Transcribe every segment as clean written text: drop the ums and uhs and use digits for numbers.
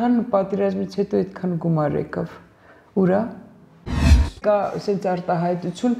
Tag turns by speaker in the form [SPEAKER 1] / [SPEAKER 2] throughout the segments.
[SPEAKER 1] այդքան պատերազմից հետո այդքան գումար եկավ։ Ուրա կա ասենց արտահայտություն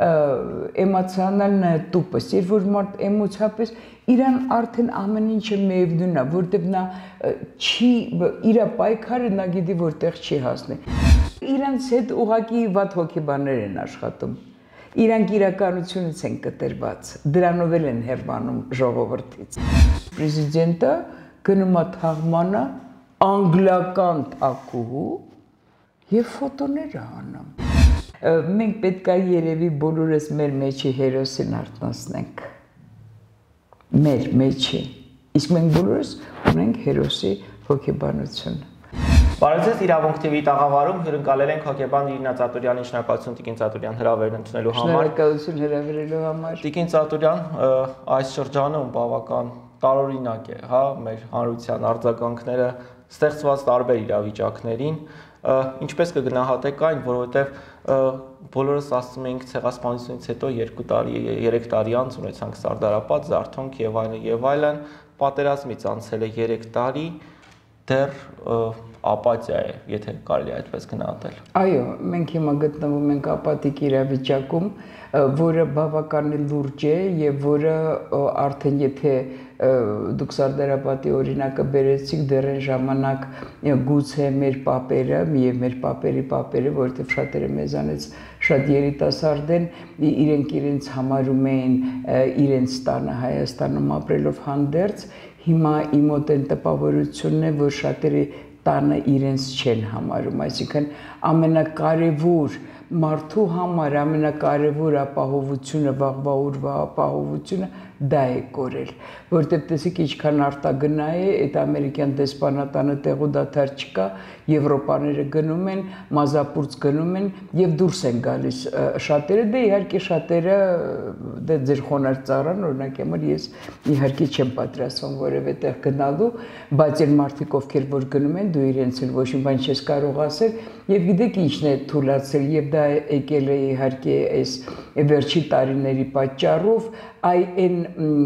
[SPEAKER 1] էմոցիոնալնա տուպս, երբ որ մարդ էմոցիապես իրան արդեն ամեն ինչը միևնույն է, որտեղ նա չի իր պայքարը նա գիտի որտեղ չի հասնի։ Իրանց հետ ուղղակի վատ հոգեբաններ են աշխատում։ Իրանք իրականությունից են կտրված, դրանով էլ են հեռանում ժողովրդից։ Պրեզիդենտը գնում է թաղմանը անգլիական թաքուհու եւ ֆոտոներ անում։ Մենք պետք է երևի բոլորս մեր մեջի հերոսին արթնացնենք։ Մեր մեջի։ Իսկ մենք բոլորս ունենք հերոսի հոգեբանություն։
[SPEAKER 2] Բարև իրավունք TV տաղավարում հյուրընկալել ենք հոգեբան Իրինա Ծատուրյանին, շնորհակալություն Տիկին Ծատուրյան հրավերն ընդունելու համար։
[SPEAKER 1] Շնորհակալություն հրավերելու համար։
[SPEAKER 2] Տիկին Ծատուրյան, այս շրջանում բավական տարօրինակ է, հա, մեր հանրության արձագանքները ստեղծված տարբեր իրավիճակներին, ինչպես կգնահատեք այն, որովհետև բոլորս ասում ենք ցեղասպանությունից հետո 2 տարի, 3 տարի անց ունեցանք Սարդարապատ, Զարթոնք եւ այլն, պատերազմից անցել է 3 տարի, դեռ ապաթիա է, եթե կարելի է այդպես գնահատել։
[SPEAKER 1] Այո, մենք հիմա գտնվում ենք ապաթիկ իրավիճակում, որը բավական լուրջ է եւ որը արդեն եթե դուք Սարդարապատի օրինակը բերեցիք դեռ այն ժամանակ գուցե մեր պապերը եւ մեր պապերի, որովհետեւ շատերը մեզանից շատ երիտասարդ են, իրենք իրենց համարում էին իրենց տանը Հայաստանում ապրելով հանդերձ, հիմա իմ մոտ այն տպավորությունն է, որ շատերը տանը իրենց չեն համարում, այսինքն ամենակարևոր մարդու համար ամենակարևոր ապահովությունը, վաղվա օրվա ապահովությունը դա է կորել, որտեղ տեսեք ինչքան արտագնա է, այդ ամերիկյան դեսպանատանը տեղու դադար չկա, Եվրոպաները գնում են, մազապուրց գնում են եւ դուրս են գալիս շատերը, դե իհարկե շատերը դե ձեր խոնարհ ծառան, օրինակ համար ես իհարկե չեմ պատրաստվում որևէ տեղ գնալու, բայց այն մարդիկ ովքեր որ գնում են, դու իրենց էլ ոչ մի բան չես կարող ասել եւ գիտեք ինչն է թույլատրել եւ դա եկել է իհարկե այս վերջի տարիների պատճառով այն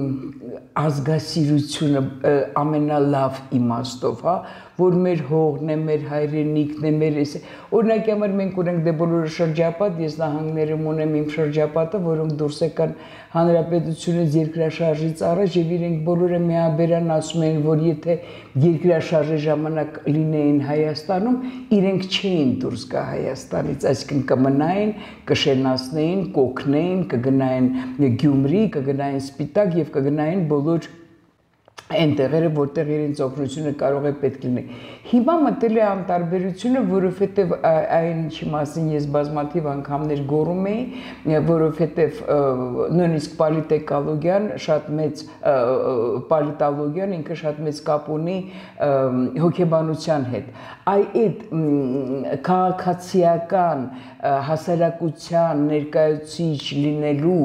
[SPEAKER 1] ազգասիրությունը ամենալավ իմաստով, հա, որ մեր հողն է, մեր հայրենիքն է, մեր էս օրինակ համար մենք ունենք դե բոլորը շրջապատ, ես նահանգներում ունեմ իմ շրջապատը, որոնք դուրս եկան հանրապետությունից երկրաշարժից առաջ եւ իրենք բոլորը միաբերան ասում են, որ եթե երկրաշարժի ժամանակ լինեին Հայաստանում, իրենք չէին դուրս գա Հայաստանից, այսինքն կմնային, կշենացնեին, կօգնեին, կգնային Գյումրի, կգնային Սպիտակ եւ կգնային բոլոր այն տեղերը, որտեղ իրենց օգնությունը կարող է պետք լինի։ Հիմա մտել է անտարբերությունը, որովհետև այն ինչի մասին ես բազմաթիվ անգամներ գոռում էի, որովհետև նույնիսկ պոլիտեկոլոգիան շատ մեծ պոլիտոլոգիան ինքը շատ մեծ կապ ունի հոգեբանության հետ։ Այդ քաղաքացիական հասարակության ներկայացուցիչ լինելու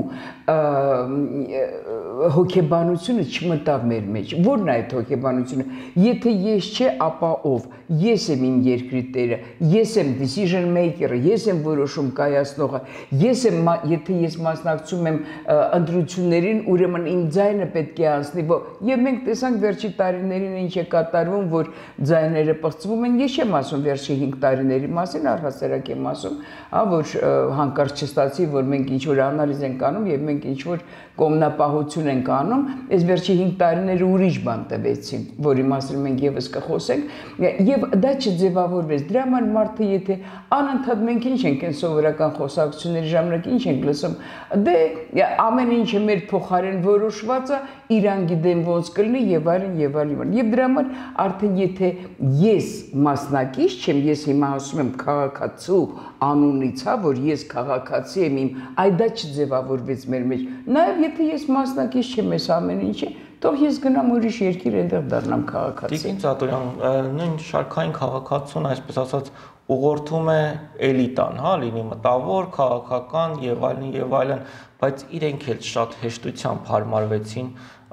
[SPEAKER 1] հոգեբանությունը չմտավ մեր մեջ։ Որն է այդ հոգեբանությունը։ Եթե ես չէ, ապա ով։ Ես եմ իմ երկրի տերը, ես եմ decision maker-ը, ես եմ որոշում կայացնողը, ես եմ, եթե ես մասնակցում եմ ընտրություններին, ուրեմն իմ ձայնը պետք է անցնի։ Եվ մենք տեսանք վերջի տարիներին ինչ է կատարվում, որ ձայները պղծվում են։ Ես չեմ ասում վերջի 5 տարիների մասին, առհասարակ եմ ասում, որ հանկարծ չստացի, որ մենք ինչ-որ անալիզ ենք անում եւ մենք ինչ-որ կողմնապահություն ենք անում, այս վերջի 5 տարիները ուրիշ բան տվեցին, որի մասին մենք եւս կխոսենք եւ դա չձևավորվեց։ Դրա համար մարդը եթե անընդհատ մենք ինչ ենք այն սովորական խոսակցությունների ժամանակ ինչ ենք լսում, դե ամեն ինչը մեր փոխարեն որոշված է, իրան գիտեն ոնց կլինի եւ այլն եւ այլն։ Եվ դրա համար արդեն եթե ես մասնակից չեմ, ես հիմա ասում եմ քաղաքացու անունից, հա, որ ես քաղաքացի եմ իմ, այ դա չձևավորվեց մեր մեջ։ Նաեւ եթե ես մասնակից չեմ այս ամեն ինչի, թող ես գնամ ուրիշ երկիր այնտեղ դառնամ քաղաքացի։
[SPEAKER 2] Տիկին Ծատուրյան, նույն շարքային քաղաքացուն, այսպես ասած, ուղղորդում է էլիտան, հա, լինի մտավոր, քաղաքական եւ այլն, բայց իրենք էլ շատ հեշտությամբ հարմարվեցին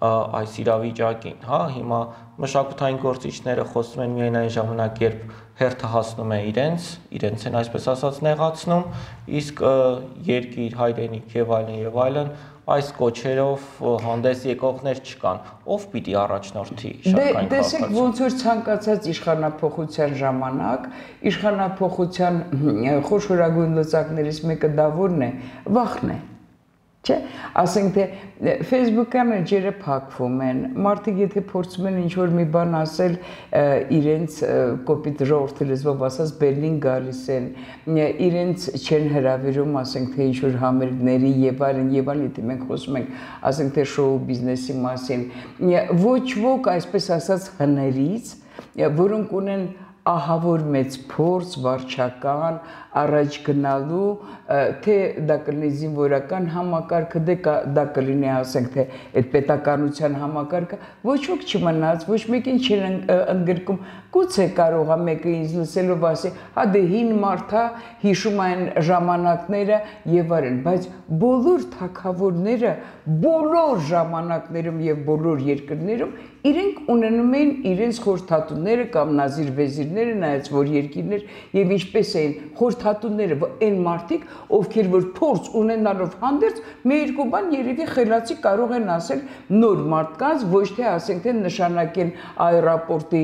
[SPEAKER 2] այս իրավիճակին, հա, հիմա մշակութային գործիչները խոսում են միայն այն ժամանակ, երբ հերթը հասնում է իրենց են այսպես ասած նեղացնում, իսկ երկիր, հայրենիք եւ այլն այս կոչերով հանդես եկողներ չկան, ով պիտի առաջնորդի շարքային
[SPEAKER 1] Տեսեք ոնց որ ցանկացած իշխանափոխության ժամանակ, իշխանափոխության խոշորագույն լծակներից մեկը դա որն է, վախն է։ Չէ, ասենք թե Facebook-ը ջերը փակվում են, մարդիկ եթե փորձում են ինչ-որ մի բան ասել, իրենց կոպիտ ժողովրդի լեզվով ասած բերնին գալիս են, իրենց չեն հրավիրում, ասենք թե ինչ-որ համերգների եւ այլն, եթե մենք խոսում ենք, ասենք թե շոու բիզնեսի մասին, ոչ ոք այսպես ասած հներից, որոնք ունեն ահավոր մեծ փորձ վարչական առաջ գնալու թե դա կլինի զինվորական համակարգը դա կլինի ասենք թե այդ պետականության համակարգը ոչ ոք չմնաց ոչ մեկին չեն ընդգրկում գուցե կարող է մեկը ինձ լսելով ասի հա դե հին մարդա հիշում այն ժամանակները եւ այլն բայց բոլոր թագավորները բոլոր ժամանակներում եւ բոլոր երկրներում իրենք ունենում են իրենց խորհրդատուները կամ նազիր վեզիրները նայած որ երկիրներ եւ ինչպես էին խորհրդատուները այն մարդիկ ովքեր որ փորձ ունենալով հանդերձ մի երկու բան երևի խելացի կարող են ասել նոր մարդկանց ոչ թե ասենք թե նշանակեն аэропորտի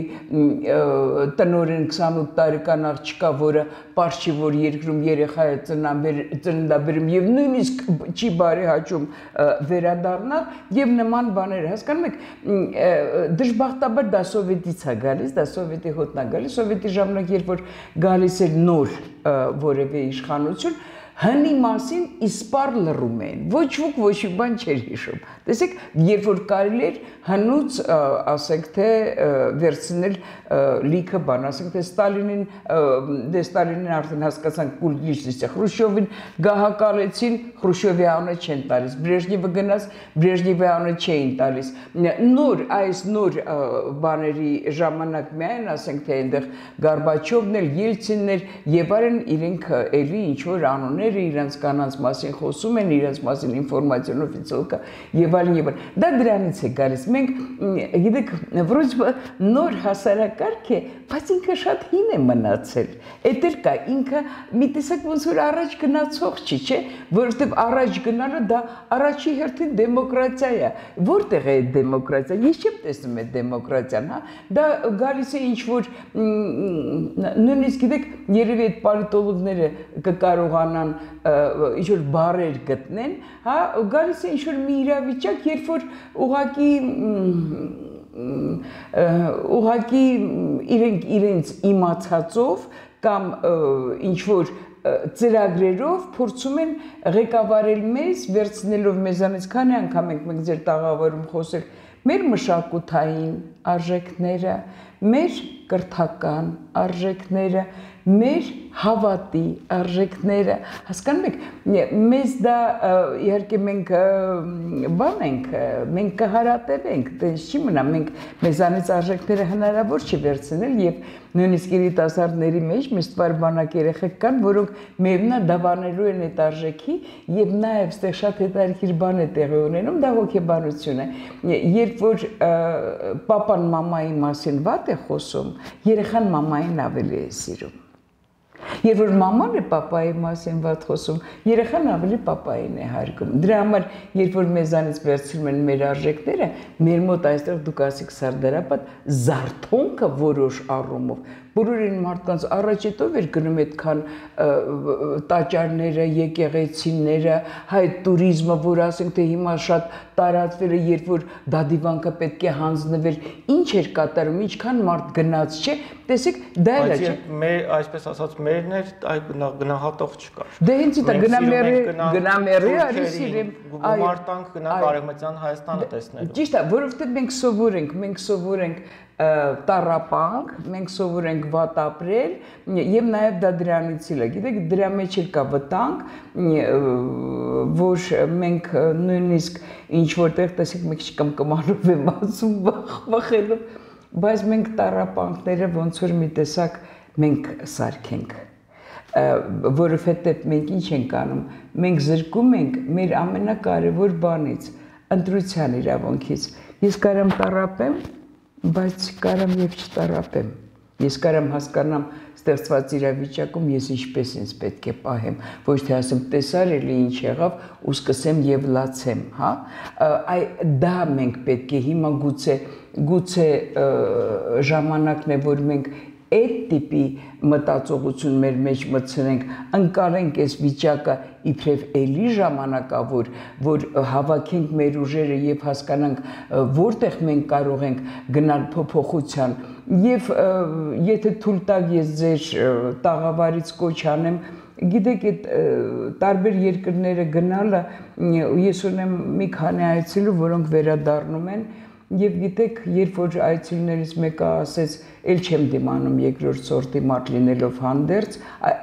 [SPEAKER 1] տնօրեն 28 տարեկան աղջկա որը պարզ չի որ երկրում երեխա է ծննդաբերում եւ նույնիսկ չի բարի հաճում վերադառնալ եւ նման բաներ հասկանում եք դժբախտաբար դա սովետից է գալիս, դա սովետի հոտն է գալիս, սովետի ժամանակ երբ որ գալիս էր նոր որևէ իշխանություն, հնի մասին իսպար լռում են, ոչ ոք ոչ մի բան չէր հիշում։ Տեսեք, երբ որ կարելի էր հնուց ասենք թե վերցնել լիքը բան, ասենք թե Ստալինին արդեն հասկացան կուլգիշտից է, Խրուշչովին գահակալեցին, Խրուշչովի անունը չեն տալիս, Բրեժնևը գնաց, Բրեժնևի անունը չէին տալիս։ Նոր այս նոր բաների ժամանակ միայն ասենք թե այնտեղ Գորբաչովն էլ, Ելցինն էլ եւ այլն իրենք էլի ինչ որ անուններ իրենց կանանց մասին խոսում են, իրենց մասին ինֆորմացիոն օֆիցիալ կա եւ այլն եւ այլն։ Դա դրանից է գալիս։ Մենք գիտեք, վրոյ նոր հասարակարգ է, բայց ինքը շատ հին է մնացել։ Էդ էլ կա, ինքը մի տեսակ ոնց որ առաջ գնացող չի, չէ՞, որովհետեւ առաջ գնալը դա առաջի հերթին դեմոկրատիա է։ Որտեղ է այդ դեմոկրատիան։ Ես չեմ տեսնում այդ դեմոկրատիան, հա։ Դա գալիս է ինչ որ նույնիսկ գիտեք, երևի այդ պոլիտոլոգները կկարողանան ինչ որ բառեր գտնեն, հա, գալիս է ինչ որ մի իրավիճակ, երբ որ ուղղակի իրենց իմացածով կամ ինչ որ ծրագրերով փորձում են ղեկավարել մեզ, վերցնելով մեզանից քանի անգամ ենք մենք ձեր տաղավարում խոսել մեր մշակութային արժեքները, մեր կրթական արժեքները, մեր հավատի արժեքները, հասկանում եք, մեզ դա իհարկե մենք բան ենք, մենք կհարատևենք, տենց չի մնա, մենք մեզանից արժեքները հնարավոր չի վերցնել եւ նույնիսկ երիտասարդների մեջ մեծ բանակ երեխեք կան, որոնք միևնույն դավանելու են այդ արժեքի եւ նաեւ ստեղ շատ հետաքրքիր բան է տեղի ունենում, դա հոգեբանություն է։ Երբ որ պապան մամայի մասին վատ է խոսում, երեխան մամային ավելի է սիրում։ Երբ որ մաման է պապայի մասին վատ խոսում, երեխան ավելի պապային է հարգում։ Դրա համար, երբ որ մեզանից վերցնում են մեր արժեքները, մեր մոտ այստեղ դուք ասիք Սարդարապատ, զարթոնքը որոշ առումով բոլորին մարդկանց առաջետով էր գնում այդքան տաճարները, եկեղեցիները, հայ туриզմը, որ ասենք թե հիմա շատ տարածվել է, երբ որ դադիվանքը պետք է հանձնվել, ինչ էր կատարում, ինչքան մարդ գնաց, չէ՞, տեսեք, դա էլ է։
[SPEAKER 2] Մեր այսպես ասած մերն էր, այ գնահատող չկար։
[SPEAKER 1] Դե հենց դա գնամերի արի սիրեմ,
[SPEAKER 2] գումարտանք գնանք Արևմտյան Հայաստանը տեսնելու։
[SPEAKER 1] Ճիշտ է, որովհետև մենք սովոր ենք տառապանք, մենք սովոր ենք վատ ապրել եւ նաեւ դա դրանից է, գիտեք, դրա մեջ էլ կա վտանգ, որ մենք նույնիսկ ինչ որտեղ տեսեք մի քիչ կմկմանով եմ ասում վախելով, բայց մենք տառապանքները ոնց որ մի տեսակ մենք սարքենք, որովհետեւ մենք ինչ ենք անում, մենք զրկում ենք մեր ամենակարևոր բանից, ընտրության իրավունքից, Ես կարամ տառապեմ, բայց կարամ եւ չտառապեմ։ Ես կարամ հասկանամ ստեղծված իրավիճակում ես ինչպես ինձ պետք է պահեմ, ոչ թե ասեմ տեսար էլի ինչ եղավ ու սկսեմ եւ լացեմ, հա։ Դա մենք պետք է հիմա գուցե ժամանակն է, որ մենք այդ տիպի մտածողություն մեր մեջ մտցնենք, ընկալենք այս վիճակը իբրև էլի ժամանակավոր, որ հավաքենք մեր ուժերը եւ հասկանանք որտեղ մենք կարող ենք գնալ փոփոխության եւ եթե թույլ տաք ես ձեր տաղավարից կոչ անեմ, գիտեք այդ տարբեր երկրները գնալը ես ունեմ մի քանի այցելու, որոնք վերադառնում են Եվ գիտեք, երբ որ այցելուներից մեկը ասեց, էլ չեմ դիմանում երկրորդ սորտի մարդ լինելով հանդերձ,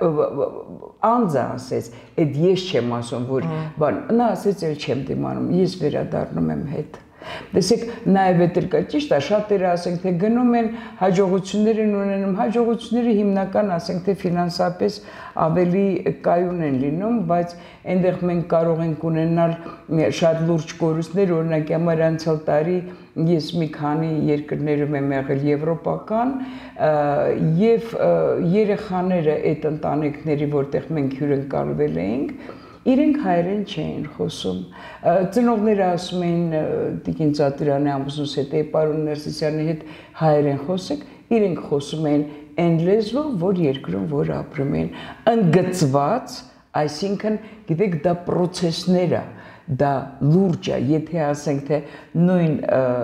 [SPEAKER 1] անձը ասեց, այդ ես չեմ ասում, որ նա ասեց, էլ չեմ դիմանում, ես վերադառնում եմ հետ։ Տեսեք, նաև էդ կա ճիշտ է, շատերը ասենք, թե գնում են, հաջողություններ են ունենում, հաջողությունները հիմնական ասենք, թե ֆինանսապես ավելի կայուն են լինում, բայց այնտեղ մենք կարող ենք ունենալ շատ լուրջ կորուստներ, օրինակ համար անցյալ տարի ես մի քանի երկրներում եմ եղել եվրոպական եւ երեխաները այդ ընտանիքների, որտեղ մենք հյուրընկալվել էինք, իրենք հայերեն չէին խոսում։ Ծնողները ասում էին Տիկին Ծատուրյանի ամուսնուս հետ, պարոն Ներսիսյանի հետ հայերեն խոսեք, իրենք խոսում էին այն լեզվով, որ երկրում որ ապրում էին, ընդգծված, այսինքն, գիտեք, դա պրոցեսներ է, դա լուրջ է, եթե ասենք, թե նույն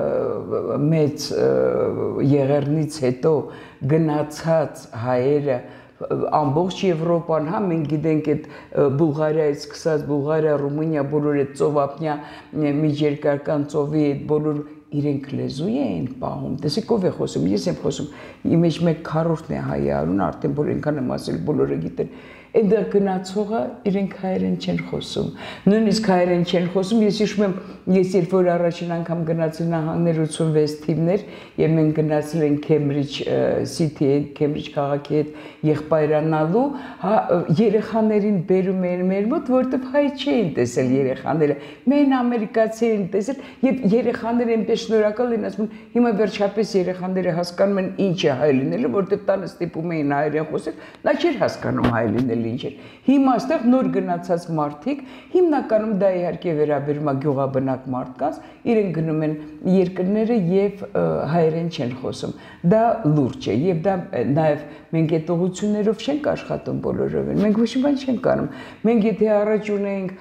[SPEAKER 1] մեծ եղեռնից հետո գնացած հայերը ամբողջ Եվրոպան, հա, մենք գիտենք այդ Բուլղարիայից սկսած Բուլղարիա, Ռումինիա, բոլոր այդ ծովափնյա միջերկրական ծովի այդ բոլոր իրենք լեզու էին պահում, տեսեք ով է խոսում, ես եմ խոսում, իմ մեջ մեկ քառորդն է հայ արուն, արդեն որ այնքան եմ ասել, բոլորը գիտեն, այնտեղ գնացողը իրենք հայերեն չեն խոսում, նույնիսկ հայերեն չեն խոսում, ես հիշում եմ, ես երբ որ առաջին անգամ գնացել Նահանգներ 86 թիվներ եւ մենք գնացել ենք Քեմբրիջ City, Քեմբրիջ քաղաքի հետ եղբայրանալու, հա երեխաներին բերում էին մեր մոտ, որտեվ հայ չէին տեսել երեխաները, մեն ամերիկացի էին տեսել եւ երեխաները այնպես շնորհակալ են ասում, հիմա վերջապես երեխաները հասկանում են ինչ է հայ լինելը, որտեվ տանը ստիպում էին հայերեն խոսել, նա չէր հասկանում հայ լինել ինչ էր։ Հիմա այստեղ նոր գնացած մարդիկ, հիմնականում դա իհարկե վերաբերում է գյուղաբնակ մարդկանց, իրենք գնում են երկրները եւ հայերեն չեն խոսում։ Դա լուրջ է եւ դա նաեւ մենք այդ ուղղություններով չենք աշխատում բոլորովին։ Մենք ոչ մի բան չենք անում։ Մենք եթե առաջ ունեինք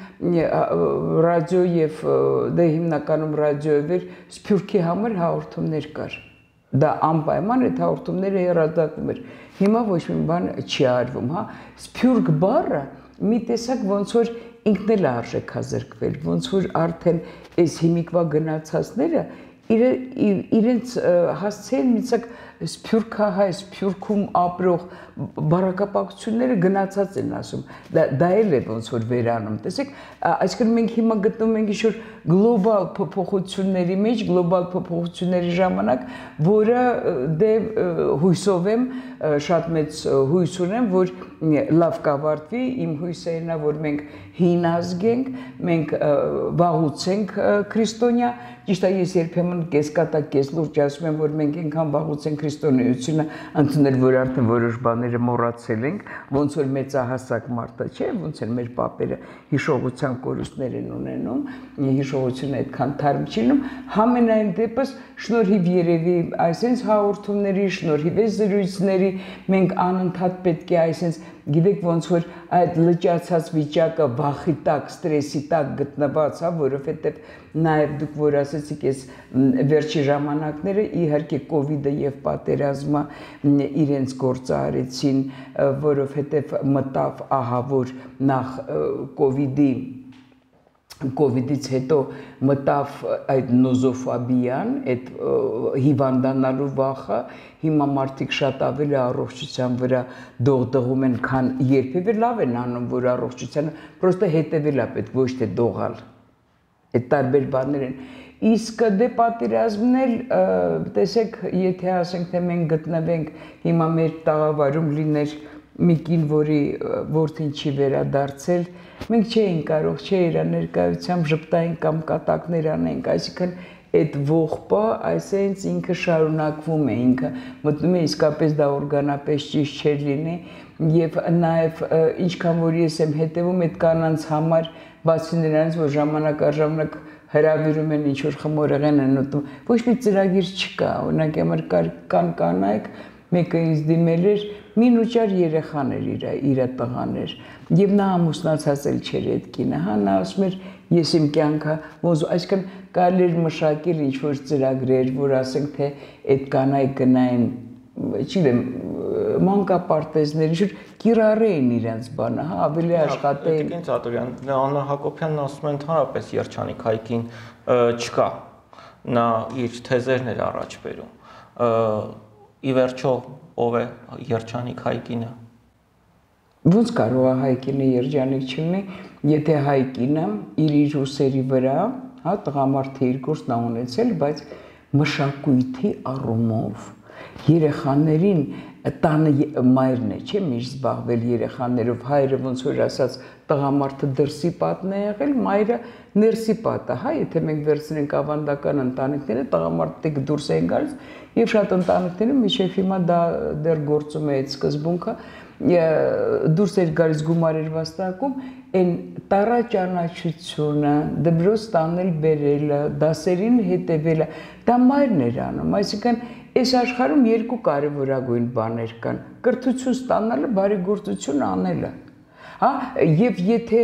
[SPEAKER 1] ռադիո եւ դա հիմնականում ռադիոյով էր Սփյուռքի համար հաղորդումներ կար։ Դա անպայման այդ հաղորդումները հեռարձակվում էր։ Հիմա ոչ մի բան չի արվում, հա։ Սփյուռք բառը մի տեսակ ոնց որ ինքն էլ արժեքազրկվել, ոնց որ արդեն այս հիմիկվա գնացածները իրենց հասցեին մի ցակ Սփյուռքահայ, Սփյուռքում ապրող բարակապակցությունները գնացած են ասում, դա էլ է ոնց որ վերանում, տեսեք, այսինքն մենք հիմա գտնվում ենք ինչ-որ գլոբալ փոփոխությունների մեջ, գլոբալ փոփոխությունների ժամանակ, որը դե հույսով եմ, շատ մեծ հույս ունեմ, որ լավ կավարտվի, իմ հույսը նա, որ մենք հին ազգ ենք, մենք վաղուց ենք քրիստոնյա, ճիշտ է ես երբեմն կեսկատակ, կես լուրջ ասում եմ, որ մենք այնքան վաղուց ենք քրիստոնեությունը ընդունել, որ արդեն որոշ բաները մոռացել ենք, ոնց որ մեծահասակ մարդը չէ, ոնց են մեր պապերը հիշողության կորուստներ են ունենում, հիշողությունը այդքան թարմ չի լինում, համենայն դեպս շնորհիվ երևի այսենց հաղորդումների, շնորհիվ այս զրույցների մենք անընդհատ պետք է այսենց գիտեք ոնց որ այդ լճացած վիճակը վախի տակ, ստրեսի տակ գտնված, հա, որովհետև նաև դուք որ ասեցիք այս վերջի ժամանակները իհարկե կովիդը եւ պատերազմը իրենց գործը արեցին, որովհետև մտավ ահա որ նախ կովիդից հետո մտավ այդ նոզոֆոբիան, այդ հիվանդանալու վախը, հիմա մարդիկ շատ ավելի առողջության վրա դողդողում են, քան երբևէ լավ են անում, որ առողջությանը պրոստը հետևել է պետք, ոչ թե դողալ, այդ տարբեր բաներ են, իսկ դե պատերազմն էլ, տեսեք, եթե ասենք, թե մենք գտնվենք հիմա մեր տաղավարում լիներ մի կին, որի որդին չի վերադարձել, մենք չէինք կարող, չէ իր ներկայությամբ ժպտային կամ կատակներ անենք, այսինքն այդ ողբը այսենց ինքը շարունակվում է, ինքը մտնում է իսկապես դա օրգանապես ճիշտ չէր լինի եւ նաեւ ինչքան որ ես եմ հետեւում այդ կանանց համար, բացի նրանից որ ժամանակ առ ժամանակ հրավիրում են ինչ որ խմորեղեն են ուտում, ոչ մի ծրագիր չկա, օրինակ համար կան կանայք, մեկը ինձ դիմել էր, մինուճար երեխան էր իր տղաներ եւ նա ամուսնացած էլ չէր այդ կինը, հա նա ասում էր ես իմ կյանքը ոնց այսքան կարելի էր մշակել ինչ որ ծրագրեր, որ ասենք թե այդ կանայք գնային, չգիտեմ, մանկապարտեզներ, ինչ որ կիրառեին իրենց բանը, հա, ավելի աշխատեին։
[SPEAKER 2] Տիկին Ծատուրյան, Աննա Հակոբյանն ասում է ընդհանրապես երջանիկ հայկին չկա։ Նա իր թեզերն էր առաջ բերում։ Ի վերջո ով է երջանիկ հայկինը։
[SPEAKER 1] Ոնց կարող է հայկինը երջանիկ չլինի, եթե հայկինը իր ուսերի վրա, հա, տղամարդը իր կուրսն է ունեցել, բայց մշակույթի առումով երեխաներին տանը մայրն է, չէ՞, միշտ զբաղվել երեխաներով, հայրը ոնց որ ասած տղամարդը դրսի պատն է եղել, մայրը ներսի պատը, հա, եթե մենք վերցնենք ավանդական ընտանիքները, տղամարդիկ դուրս են գալիս եւ շատ ընտանիքներում միշտ հիմա դա դեռ գործում է այդ սկզբունքը, դուրս էր գալիս գումար էր վաստակում, այն տառաճանաչությունը, դպրոց տանել բերելը, դասերին հետևելը, դա մայրն էր անում, այսինքն այս աշխարհում երկու կարևորագույն բաներ կան՝ կրթություն ստանալը, բարեգործություն անելը։ Հա, եւ եթե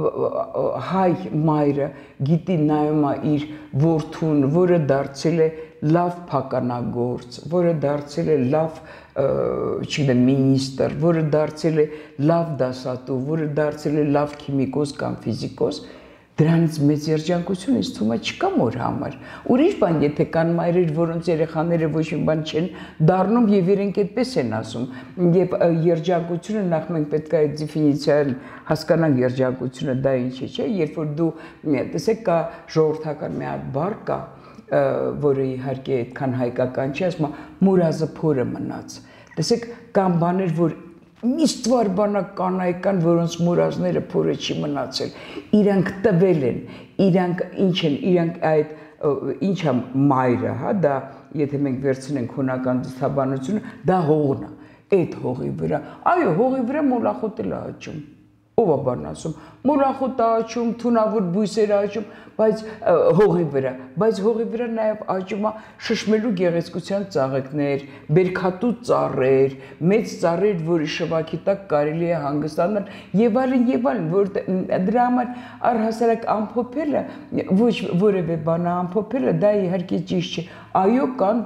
[SPEAKER 1] հայ մայրը գիտի նայում է իր որդուն, որը դարձել է լավ փականագործ, որը դարձել է լավ, չգիտեմ, մինիստր, որը դարձել է լավ դասատու, որը դարձել է լավ քիմիկոս կամ ֆիզիկոս, դրանից մեծ երջանկություն ինձ թվում է չկա մոր համար։ Ուրիշ բան, եթե կան մայրեր, որոնց երեխաները ոչ մի բան չեն դառնում եւ իրենք այդպես են ասում, եւ երջանկությունը նախ մենք պետք է այդ դեֆինիցիան հասկանանք երջանկությունը դա ինչ է, չէ՞, երբ որ դու տեսեք կա ժողովրդական մի հատ բառ կա, որը իհարկե այդքան հայկական չի, ասում է մուրազը փորը մնաց։ Տեսեք կան բաներ, որ միստվար բանակ կանայք, որոնց մուրազները փորը չի մնացել, իրանք տվել են, իրանք ինչ են, իրանք այդ ինչ է մայրը, հա, դա եթե մենք վերցնենք հունական դիցաբանությունը, դա հողն է, այդ հողի վրա, այո, հողի վրա մոլախոտ էլ է աճում, ով է բան ասում, մոլախոտ է աճում, թունավոր բույսեր աճում, բայց հողի վրա նաև աճում է շշմելու գեղեցկության ծաղիկներ, բերքատու ծառեր, մեծ ծառեր, որի շվաքի տակ կարելի է հանգստանալ եւ այլն, որ դրա համար առհասարակ ամփոփելը, ոչ որևէ բան ամփոփելը, դա իհարկե ճիշտ չէ։ Այո, կան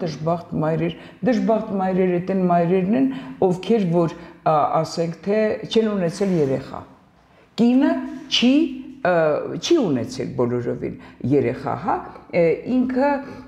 [SPEAKER 1] դժբախտ մայրեր, այդ են մայրերն են, ովքեր որ ասենք թե չեն ունեցել երեխա։ Կինը չի ունեցել բոլորովին երեխա, հա, ինքը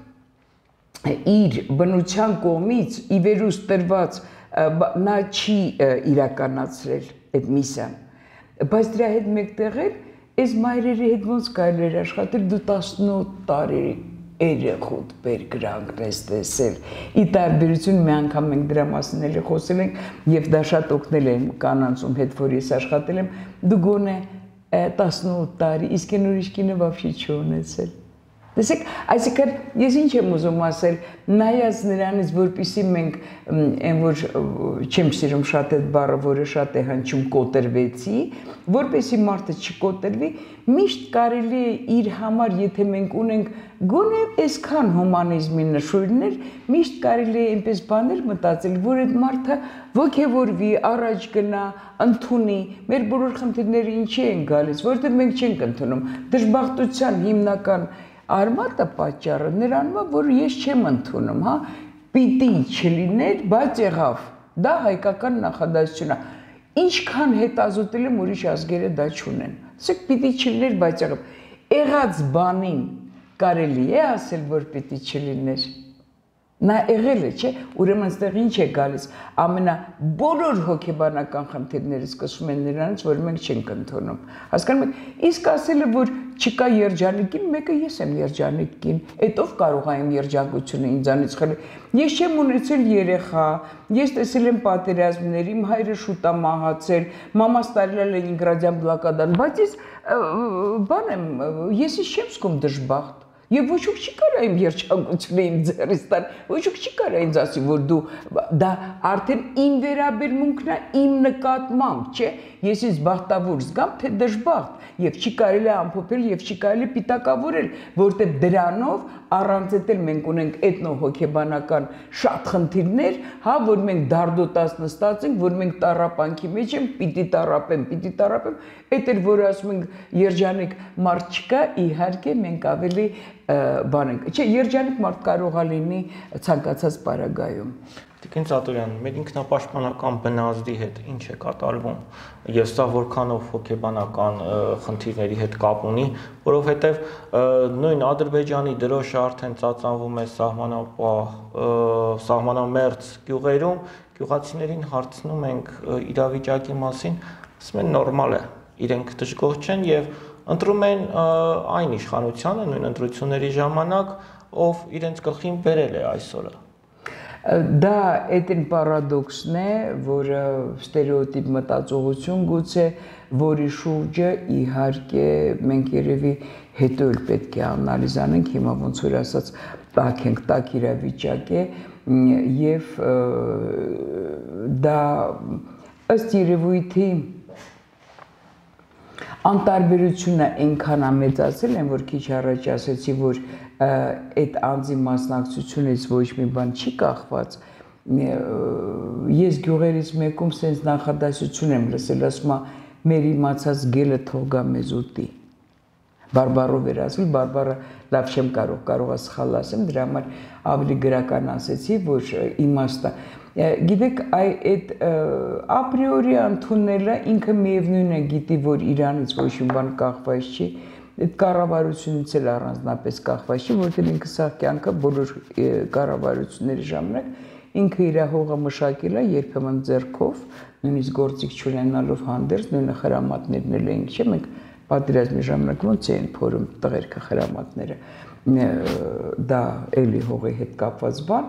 [SPEAKER 1] իր բնության կողմից ի վերուս տրված նա չի իրականացրել այդ միսիան, բայց դրա հետ մեկտեղ էլ այս մայրերի հետ ոնց կարելի էր աշխատել, դու 18 տարի երեխուդ բերկրանքն ես տեսել, ի տարբերություն մի անգամ մենք դրա մասին էլ խոսել ենք եւ դա շատ օգնել է կանանցում հետ, որ ես աշխատել եմ, դու գոնե 18 տարի, իսկ այն ուրիշ կինը вообще չունեցել։ Տեսեք, այսինքն ես ինչ եմ ուզում ասել, նայած նրանից, որպեսզի մենք այն որ չեմ սիրում շատ այդ բառը, որը շատ է հնչում կոտրվեցի, որպեսզի մարդը չկոտրվի, միշտ կարելի է իր համար, եթե մենք ունենք գոնե այսքան հումանիզմի նշույլներ, միշտ կարելի է այնպես բաներ մտածել, որ այդ մարդը ոգևորվի, առաջ գնա, ընդունի, մեր բոլոր խնդիրները ինչի են գալիս, որովհետև մենք չենք ընդունում, դժբախտության հիմնական արմատը պատճառը նրանում է, որ ես չեմ ընդունում, հա, պիտի չլիներ, բայց եղավ, դա հայկական նախադասություն է, ինչքան հետազոտել եմ ուրիշ ազգերը դա չունեն, ասեք պիտի չլիներ, բայց եղավ, եղած բանին կարելի է ասել, որ պիտի չլիներ, նա եղել է, չէ, ուրեմն ստեղ ինչ է գալիս, բոլոր հոգեբանական խնդիրները սկսվում են նրանից, որ մենք չենք ընդունում, հասկանում եք, իսկ ասելը, որ չկա երջանիկին, մեկը ես եմ երջանիկին, այդ ով կարող է իմ երջանկությունը ինձանից խլել, ես չեմ ունեցել երեխա, ես տեսել եմ պատերազմներ, իմ հայրը շուտ է մահացել, մամաս տարել է Լենինգրադյան բլոկադան, բայց ես չեմ զգում դժբախտ, Եվ ոչ ոք չի կարա իմ երջանկությունը իմ ձեռից տալ, ոչ ոք չի կարա ինձ ասի, որ դու դա արդեն իմ վերաբերմունքն է իմ նկատմամբ, չէ, ես ինձ բախտավոր զգամ, թե դժբախտ, եւ չի կարելի ամփոփել եւ չի կարելի պիտակավորել, որտեղ դրանով առանց էլ մենք ունենք էթնոհոգեբանական շատ խնդիրներ, հա, որ մենք դարդոտած նստած ենք, որ մենք տառապանքի մեջ ենք, պիտի տառապեմ, այդ էլ որ ասում ենք երջանիկ մարդ չկա, իհարկե մենք ավելի բան ենք, չէ, երջանիկ մարդ կարող է լինի ցանկացած պարագայում։
[SPEAKER 2] Տիկին Ծատուրյան, մեր ինքնապաշտպանական բնազդի հետ ինչ է կատարվում, եւ սա որքանով հոգեբանական խնդիրների հետ կապ ունի, որովհետեւ նույն Ադրբեջանի դրոշը արդեն ծածանվում է սահմանամերձ գյուղերում, գյուղացիներին հարցնում ենք իրավիճակի մասին, ասում են նորմալ է, իրենք դժգոհ չեն եւ ընտրում են այն իշխանությանը նույն ընտրությունների ժամանակ, ով իրենց գլխին բերել է այսօրը։
[SPEAKER 1] Դա այդ այն պարադոքսն է, որը ստերեոտիպ մտածողություն գուցե, որի շուրջը իհարկե մենք երևի հետո էլ պետք է անալիզ անենք, հիմա ոնց որ ասած տաք ենք, տաք իրավիճակ է եւ դա ըստ երևույթի անտարբերությունը այնքան ամեծացել են, որ քիչ առաջ ասեցի, որ այդ անձի մասնակցությունից ոչ մի բան չի կախված, ես գյուղերից մեկում սենց նախադասություն եմ լսել, ասում է մեր իմացած գելը թող գա մեզ ուտի, բարբառով էր ասել, բարբառը լավ չեմ կարող է սխալ ասեմ, դրա համար ավելի գրական ասեցի, որ իմաստը, գիտեք, այդ ապրիորի ընդունելը ինքը միևնույն է գիտի, որ իրանից ոչ մի բան կախված չի, այդ կառավարությունից էլ առանձնապես կախված չի, որտեղ ինքը սա կյանքը բոլոր կառավարությունների ժամանակ ինքը իր հողը մշակել է երբեմն ձեռքով, նույնիսկ գործիք չունենալով հանդերձ, նույնը խրամատներն էլ էինք, չէ՞, մենք պատերազմի ժամանակ ոնց էին փորում տղերքը խրամատները, դա էլի հողի հետ կապված բան,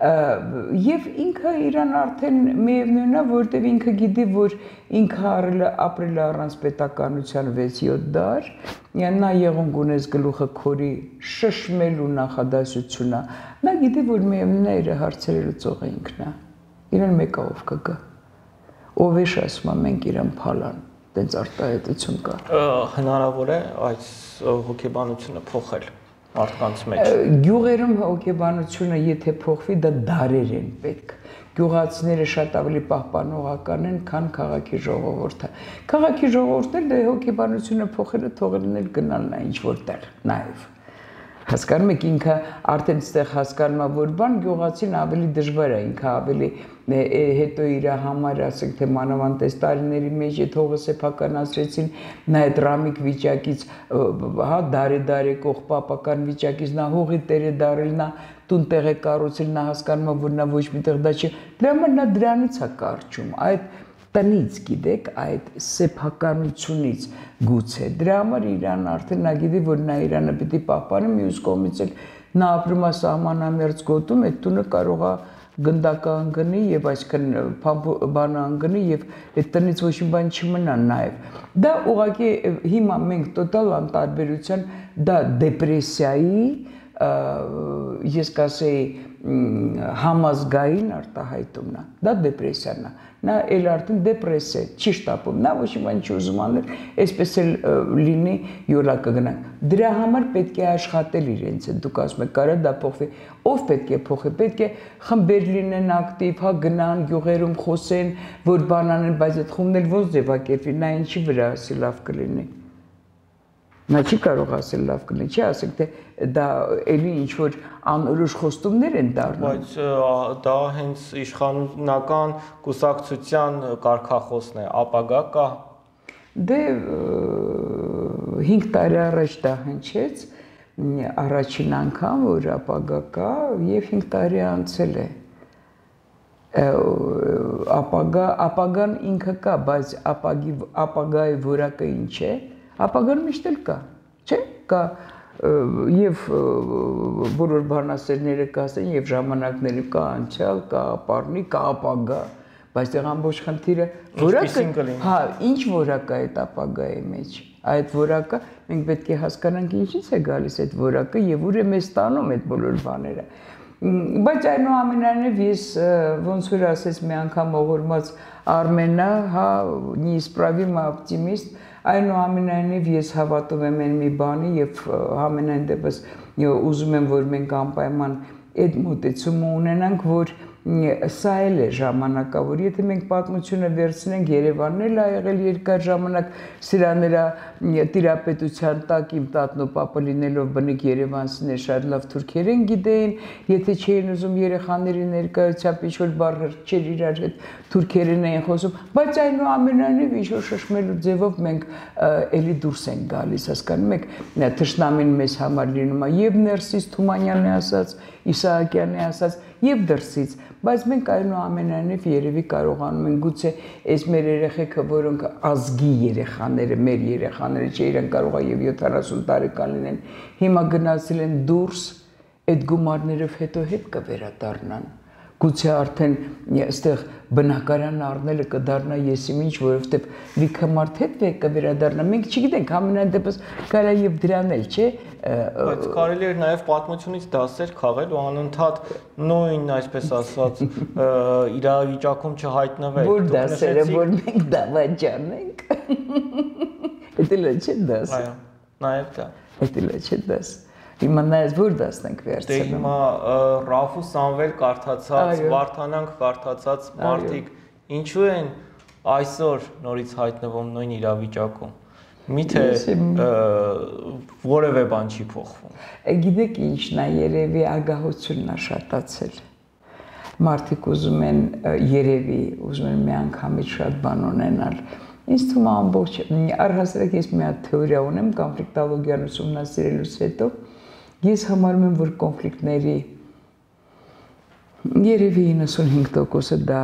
[SPEAKER 1] եւ ինքը իրան արդեն միևնույն է, որտեղ ինքը գիտի, որ ինքը ապրել է առանց պետականության 6-7 դար, նա եղունգ ունես գլուխը քորի շշմելու նախադասությունն է, նա գիտի, որ միևնույն է իր հարցերը լուծողը ինքն է, իրեն մեկը ով կգա, ով է ասում է մենք իրան փալան, տենց արտահայտություն կա։
[SPEAKER 2] Հնարավոր է այս հոգեբանությունը փոխել մարդկանց մեջ։
[SPEAKER 1] Գյուղերում հոգեբանությունը եթե փոխվի, դա դարեր են պետք։ Գյուղացիները շատ ավելի պահպանողական են, քան քաղաքի ժողովուրդը։ Քաղաքի ժողովուրդն էլ հոգեբանությունը փոխելը թողելն էլ գնալն է ինչ որտեղ նաև։ Հասկանում եք, ինքը արդեն այստեղ հասկանում է, որ բան գյուղացին ավելի դժվար է, ինքը ավելի հետո իր համար, ասենք թե մանավանդ տարիների մեջ այդ հողը սեփականացրեցին, նա այդ ռամիկ վիճակից, հա, դարե-դարեկող պապական վիճակից նա հողի տեր է դարել, նա տուն տեղ է կառուցել, նա հասկանում է, որ նա ոչ միտեղ դա չի, դրա համար նա դրանից է կարճում, այդ տնից, գիտեք, այդ սեփականությունից գուցե, դրա համար իրան արդեն նա գիտի, որ նա իրանը պիտի պահպանի, մյուս կողմից էլ նա ապրում է սահմանամերձ գոտում, այդ տունը կարող է գնդակը անգնի եւ այսքան բանը անգնի եւ այդ տնից ոչ մի բան չմնա նաեւ։ Դա ուղղակի հիմա մենք տոտալ անտարբերության դա դեպրեսիայի, ես կասեի համազգային արտահայտումն է, դա դեպրեսիան է, նա էլ արդեն դեպրես է, չի շտապում, նա ոչ մի բան չի ուզում անել, այսպես էլ լինի յոլա կգնանք, դրա համար պետք է աշխատել իրենց հետ, դուք ասում եք, կարա դա փոխվի, ով պետք է փոխի, պետք է խմբեր լինեն ակտիվ, հա գնան գյուղերում խոսեն, որ բան անեն, բայց այդ խումբն էլ ոնց ձևակերպվի, նա ինչի վրա ասի լավ կլինի։ Նա չի կարող ասել լավ կլինի, չի ասել թե դա էլի ինչ-որ անորոշ խոստումներ են դառնում։
[SPEAKER 2] Բայց դա հենց իշխանական կուսակցության կարգախոսն է, ապագա կա։
[SPEAKER 1] Դե 5 տարի առաջ դա հնչեց, առաջին անգամ, որ ապագա կա և 5 տարի անցել է։ Ապագան ինքը կա, բայց ապագայի որակը ինչ է, ապագան միշտ էլ կա, չէ, կա և բոլոր բանասերները կասեն և ժամանակների կա անցյալ, կա ապարնի, կա ապագա, բայց դեռ ամբողջ խնդիրը որակը, հա, ինչ որակ է այդ ապագայի մեջ։ Այդ որակը մենք պետք է հասկանանք ինչից է գալիս այդ որակը եւ ուր է մեզ տանում այդ բոլոր բաները։ Բայց այնուամենայնիվ ես ոնց որ ասես մի անգամ ողորմած Արմենը, հա, неисправимо оптимист, այնուամենայնիվ ես հավատում եմ այն մի բանի եւ համենայն դեպս ուզում եմ որ մենք անպայման այդ մոտեցումը ունենանք, որ սա էլ է ժամանակավոր, եթե մենք պատմությունը վերցնենք, Երևանն էլ ա եղել երկար ժամանակ սրաներա տիրապետության տակ իմ տատն ու պապը լինելով բնիկ երևանցիներ շատ լավ թուրքերեն գիտեին, եթե չէին ուզում երեխաների ներկայությամբ ինչ-որ բառեր չէր իրար հետ թուրքերեն էին խոսում, բայց այնուամենայնիվ ինչ-որ շշմելու ձևով մենք էլի դուրս ենք գալիս, հասկանում եք, թշնամին մեզ համար լինում է եւ ներսից Թումանյանի ասած, Իսահակյանի ասած եւ դրսից, բայց մենք այնուամենայնիվ երևի կարողանում ենք գուցե այս մեր երեխեքը, որոնք ազգի երեխաները, մեր երեխաները չէ, իրենք կարող է եւ 70 տարեկան լինեն, հիմա գնացել են դուրս, այդ գումարներով հետո հետ կվերադառնան։ Գուցե արդեն այստեղ բնակարան առնելը կդառնա եսիմինչ, որովհետև լիքը մարդ հետ կվերադառնա։ Մենք չգիտենք, ամենայն դեպս կարա եւ դրան էլ, չէ։
[SPEAKER 2] Բայց կարելի էր նաեւ պատմությունից դասեր քաղել ու անընդհատ նույն, այսպես ասած, իրավիճակում չհայտնվել։
[SPEAKER 1] Որ դասերը, որ մենք դավաճանենք։ Դա էլ չէ դաս։
[SPEAKER 2] Այո, նաեւ դա։
[SPEAKER 1] Դա էլ չէ դաս։ Հիմա նայես որ դասն ենք վերցնում։
[SPEAKER 2] Դե հիմա Ռաֆու Սամվել կարդացած, Վարդանանք կարդացած մարդիկ ինչու են այսօր նորից հայտնվում նույն իրավիճակում։ Միթե որևէ բան չի փոխվում։
[SPEAKER 1] Գիտեք ինչն է, երևի ագահությունն է շատացել։ Մարդիկ ուզում են երևի, ուզում են մի անգամից շատ բան ունենալ։ Ինձ թվում է ամբողջ առհասարակ ես մի հատ թեորիա ունեմ կոնֆլիկտոլոգիան ուսումնասիրելուց հետո ես համարում եմ, որ կոնֆլիկտների երևի 95%-ը դա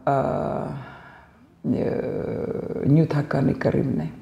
[SPEAKER 1] նյութականի կռիվն է։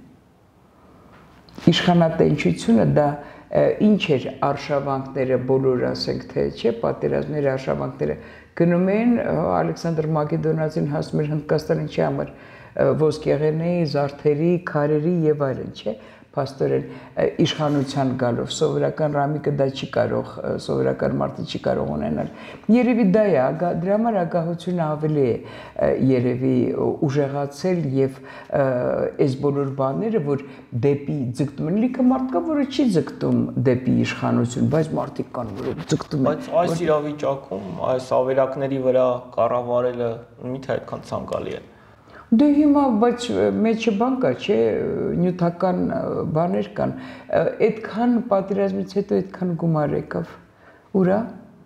[SPEAKER 1] Իշխանատենչությունը դա ինչ էր արշավանքները բոլոր ասենք թե չէ, պատերազմների արշավանքները գնում էին Ալեքսանդր Մակեդոնացին հասնում էր Հնդկաստան ինչի համար ոսկեղենի, զարդերի, քարերի եւ այլն, չէ, փաստորեն իշխանության գալով սովորական ռամիկը դա չի կարող, սովորական մարդը չի կարող ունենալ։ Երևի դա է, դրա համար ագահությունը ավելի է երևի ուժեղացել եւ այս բոլոր բաները, որ դեպի ձգտում են, լիքը մարդ կա, որը չի ձգտում դեպի իշխանություն, բայց մարդիկ կան, որոնք ձգտում են։
[SPEAKER 2] Բայց այս իրավիճակում այս ավերակների վրա կառավարելը միթե այդքան ցանկալի է։
[SPEAKER 1] Դե հիմա, բայց մեջը բան կա, չէ, նյութական բաներ կան, այդքան պատերազմից հետո այդքան գումար եկավ, ուրա,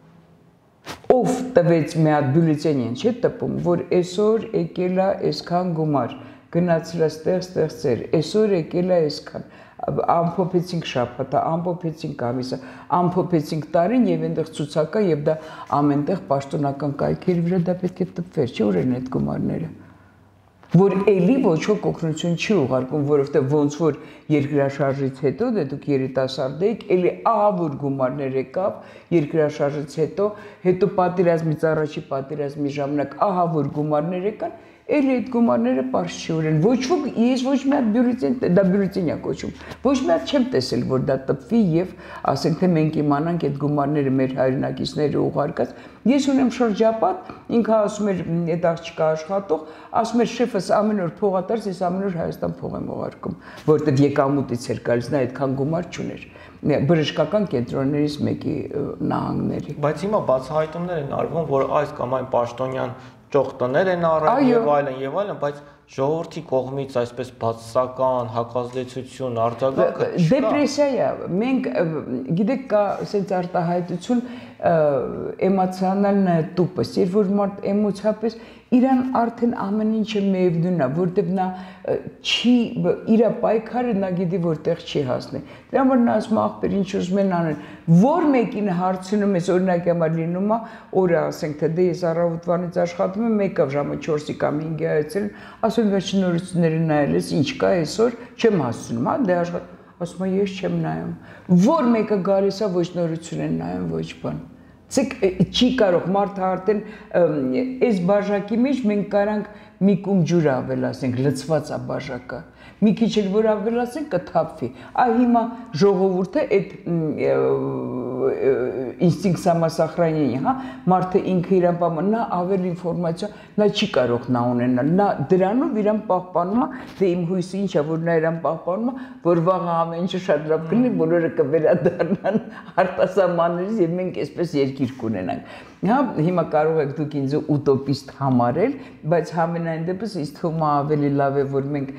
[SPEAKER 1] ով տվեց մի հատ բյուլետեն են, չէ տպում, որ այսօր եկել է այսքան գումար, գնացել է ստեղ, այսօր եկել է այսքան, ամփոփեցինք շաբաթը, ամփոփեցինք ամիսը, ամփոփեցինք տարին եւ այնտեղ ցուցակա եւ դա ամենտեղ պաշտոնական կայքերի վրա դա պետք է տպվեր, չէ, ուր են այդ գումարները։ Որ էլի ոչ ոք օգնություն չի ուղարկում, որովհետև ոնց որ երկրաշարժից հետո դե դուք երիտասարդ եք, էլի ահա որ գումարներ եկավ երկրաշարժից հետո պատերազմից առաջի պատերազմի ժամանակ ահա որ գումարներ եկան, էլի այդ գումարները պարզ չի ունեն։ Ոչ ոք, ես ոչ մի հատ բյուլետեն, դա բյուլետեն է կոչում, ոչ մի հատ չեմ տեսել, որ դա տպվի եւ ասենք թե մենք իմանանք այդ գումարները մեր հայրենակիցները ուղարկած։ Ես ունեմ շրջապատ, ինքը ասում էր այդ աղջիկա աշխատող, ասում էր շեֆս ամեն օր փող ատարս, ես ամեն օր Հայաստան փող եմ ուղարկում, որտեղ եկամուտից էր գալիս, նա այդքան գումար չուներ։ Բժշկական կենտրոններից մեկի նահանգների։
[SPEAKER 2] Բայց հիմա բացահայտումներ են արվում, որ այս կամ այն պաշտոնյան ճոխ տներ են առել եւ այլն, բայց ժողովրդի կողմից այսպես բացասական հակազդեցություն, արձագանքը չկա։
[SPEAKER 1] Դեպրեսիա է, մենք գիտեք կա ասենց արտահայտություն էմոցիոնալնա տուպս, երբ որ մարդ էմոցիապես իրան արդեն ամեն ինչը միևնույն է, որտեղ նա չի իր պայքարը նա գիտի որտեղ չի հասնի։ Դրա համար նա ասում ախպեր ինչ ուզում են անեն, որ մեկին հարցնում ես օրինակ համար լինում է, օրը ասենք թե դե ես առավոտվանից աշխատում եմ, մեկը ժամը 4-ի կամ 5-ի այցելում, ասում վերջին նորությունները նայել ես, ինչ կա այսօր, չեմ հասցնում, հա, դե ասում եմ ես չեմ նայում։ Որ մեկը գալիս է ոչ նորություն են նայում, ոչ բան։ Ցեք չի կարող մարդը արդեն այս բաժակի մեջ մենք կարանք մի կում ջուր ավելացնենք, լցված է բաժակը։ Մի քիչ էլ որ ավելացնենք կթափվի։ Այ հիմա ժողովուրդը այդ ինստինկտ համասախրանյանի, հա, մարդը ինքը իրան պահպանում, նա ավելի ինֆորմացիա, նա չի կարող նա ունենալ, նա դրանով իրան պահպանում է, թե իմ հույսը ինչ է, որ նա իրան պահպանում է, որ վաղը ամեն ինչը շատ լավ կլինի, բոլորը կվերադառնան արտասահմաններից եւ մենք այսպես երկիր կունենանք։ Հա, հիմա կարող եք դուք ինձ ուտոպիստ համարել, բայց համենայն դեպս ինձ թվում է ավելի լավ է, որ մենք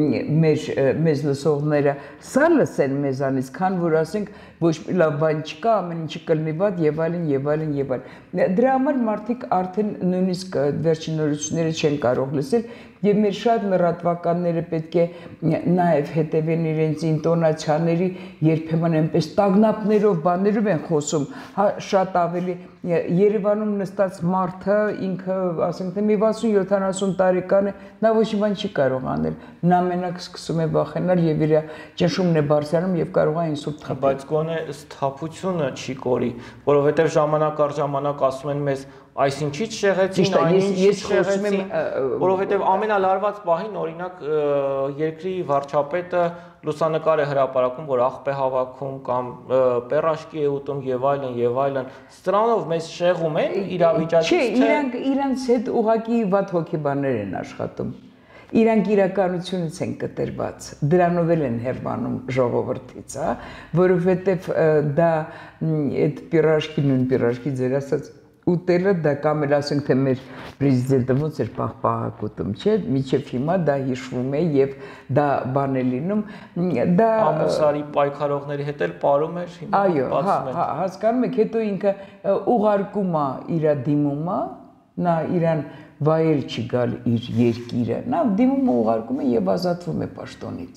[SPEAKER 1] մեզ լսողները սա լսեն մեզանից, քան որ ասենք ոչ մի լավ բան չկա, ամեն ինչը կլինի վատ եւ այլն եւ այլն եւ այլն։ Դրա համար մարդիկ արդեն նույնիսկ վերջին նորությունները չեն կարող լսել եւ մեր շատ լրատվականները պետք է նաեւ հետեւեն իրենց ինտոնացիաների, երբեմն այնպես տագնապներով բաներով են խոսում, հա, շատ ավելի Երևանում նստած մարդը ինքը, ասենք թե մի 60-70 տարեկան է, նա ոչ մի բան չի կարող անել, նա մենակ սկսում է վախենալ եւ իր ճնշումն է բարձրանում եւ կարող է ինսուլտ խփել։
[SPEAKER 2] Բայց գոնե սթափությունը չի կորի, որովհետեւ ժամանակ առ ժամանակ ասում են մեզ այս ինչից շեղեցին, այնինչ շեղեցին, որովհետև ամենալարված պահին օրինակ երկրի վարչապետը լուսանկար է հրապարակում, որ աղբ է հավաքում կամ պերաշկի է ուտում եւ այլն եւ այլն։ Սրանով մեզ շեղում են իրավիճակից,
[SPEAKER 1] չէ, իրանք հետ ուղակի վատ հոգեբաններ են աշխատում։ Իրանք իրականությունից են կտրված, դրանով էլ են հեռանում ժողովրդից, հա, որովհետև դա այդ պիրաժկի նույն պիրաժկի ձեր ասած ուտելը դա կամ էլ ասենք թե մեր պրեզիդենտը ոնց էր պահպահակ ուտում, չէ, մինչև հիմա դա հիշվում է եւ դա բան է լինում, դա
[SPEAKER 2] ամուսարի պայքարողների հետ էլ պարում էր, հիմա
[SPEAKER 1] այո, հա, հասկանում եք, հետո ինքը ուղարկում է իր դիմումը, նա իրան վայել չի գալ իր երկիրը, նա դիմումը ուղարկում է եւ ազատվում է պաշտոնից։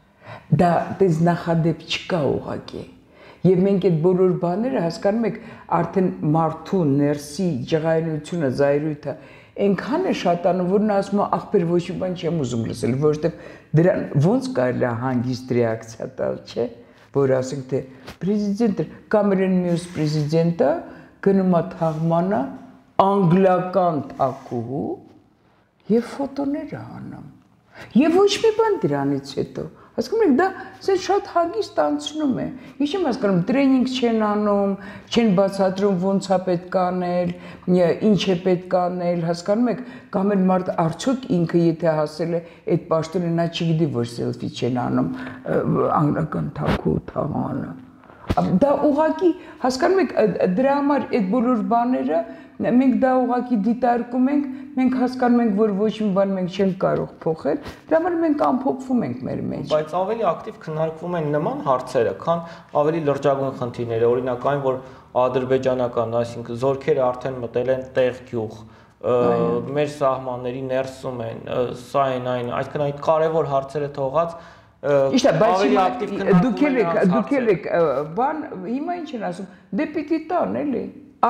[SPEAKER 1] Դա դες նախադեպ չկա ուղղակի։ Եվ մենք այդ բոլոր բաները հասկանում եք արդեն մարդու ներսի ջղայնությունը, զայրույթը այնքան է շատանում, որ նա ասում է ախպեր ոչ մի բան չեմ ուզում լսել, որովհետև դրան ոնց կարելի է հանգիստ ռեակցիա տալ, չէ, որ ասենք թե պրեզիդենտը կամ մյուս պրեզիդենտը գնում է թաղմանը անգլիական թակուհու եւ ֆոտոներ է անում։ Եվ ոչ մի բան դրանից հետո հասկանում եք, դա ասես շատ հագիստ անցնում է։ Ես չեմ հասկանում, տրեյնինգ չեն անում, չեն բացատրում ոնց է պետք անել, ինչ է պետք անել, հասկանում եք, կամ էլ մարդ արդյոք ինքը եթե հասել է այդ պաշտոնը, նա չգիտի, որ սելֆի չեն անում անգլիական թակուհու թաղանը։ Դա ուղղակի, հասկանում եք, դրա համար այդ բոլոր բաները մենք դա ուղղակի դիտարկում ենք, մենք հասկանում ենք, որ ոչ մի բան մենք չենք կարող փոխել, դրա համար մենք ամփոփվում ենք մեր մեջ։
[SPEAKER 2] Բայց ավելի ակտիվ քննարկվում են նման հարցերը, քան ավելի լրջագույն խնդիրները, օրինակ այն, որ ադրբեջանական, այսինքն զորքերը արդեն մտել են տեղ գյուղ, մեր սահմանների ներսում են, սա են այն, այսինքն այդ կարևոր հարցերը թողած
[SPEAKER 1] Իշտա, բայց դուք եք բան, հիմա ինչ են ասում, դե պիտի տան, էլի,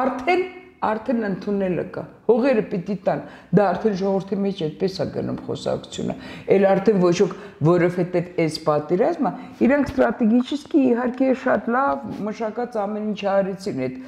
[SPEAKER 1] արդեն ընդունելը կա, հողերը պիտի տան, դա արդեն ժողովրդի մեջ այդպես է գնում խոսակցությունը, էլ արդեն ոչ ոք, որովհետև այս պատերազմը, իրանք ստրատեգիչիսկի իհարկե շատ լավ մշակած ամեն ինչ արեցին, այդ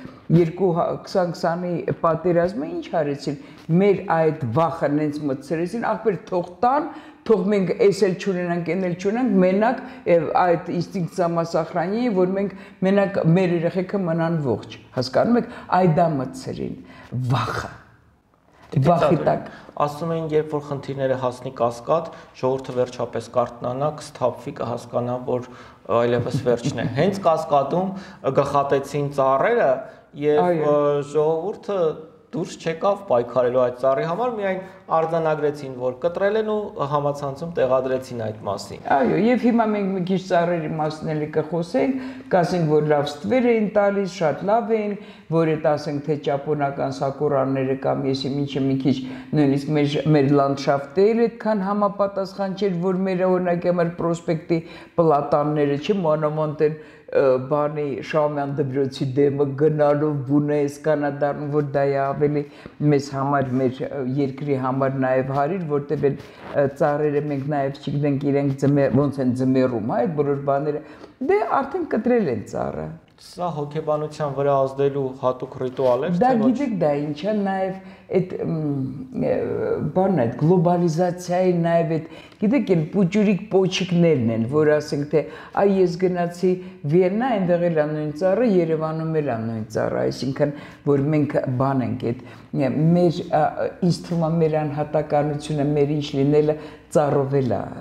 [SPEAKER 1] 2020-ի պատերազմը ինչ արեցին, մեր այդ վախը նենց մտցրեցին, ախպեր թող տան, թող մենք այս էլ չունենանք, այն էլ չունենանք, մենակ այդ ինստինկտ համասախրանի, որ մենք մենակ մեր երեխեքը մնան ողջ, հասկանում եք, այդ դա մտցրին, վախը, վախի տակ։
[SPEAKER 2] Ասում էին, երբ որ խնդիրները հասնի կասկադ, ժողովուրդը վերջապես կարթնանա, կսթափվի, կհասկանա, որ այլևս վերջն է։ Հենց կասկադում գխատեցին ծառերը եւ ժողովուրդը դուրս չեկավ պայքարելու այդ ծառի համար, միայն արձանագրեցին, որ կտրել են ու համացանցում տեղադրեցին այդ մասին։
[SPEAKER 1] Այո, եւ հիմա մենք մի քիչ ծառերի մասն էլի կխոսենք, կասենք, որ լավ ստվեր էին տալիս, շատ լավ էին, որ այդ ասենք թե ճապոնական սակուրաները կամ եսի ինչը մի քիչ նույնիսկ մեր լանդշաֆտը էլ այդքան համապատասխան չէր, որ մեր օրինակ համար պրոսպեկտի պլատանները չի մանավանդ են բանի Շահումյան դպրոցի դեմը գնալով բունես կանադառնում, որ դա է ավելի մեզ համար, մեր երկրի համար նաև հարիր, որտեղ են ծառերը մենք նաև չգիտենք իրենք ոնց են ձմեռում, այդ բոլոր բաները, դե արդեն կտրել են ծառը։
[SPEAKER 2] Սա հոգեբանության վրա ազդելու հատուկ ռիտուալ է,
[SPEAKER 1] դա գիտեք դա ինչ է, նաև այդ բանն այդ գլոբալիզացիայի նաև այդ գիտեք այն պուճուրիկ պոչիկներն են, որ ասենք թե այ ես գնացի Վիեննա, այնտեղ էլ նույն ծառը, Երևանում էլ նույն ծառը, այսինքն որ մենք բան ենք այդ մեր ինձ թվում է մեր անհատականությունը, մեր ինչ լինելը ծառովել է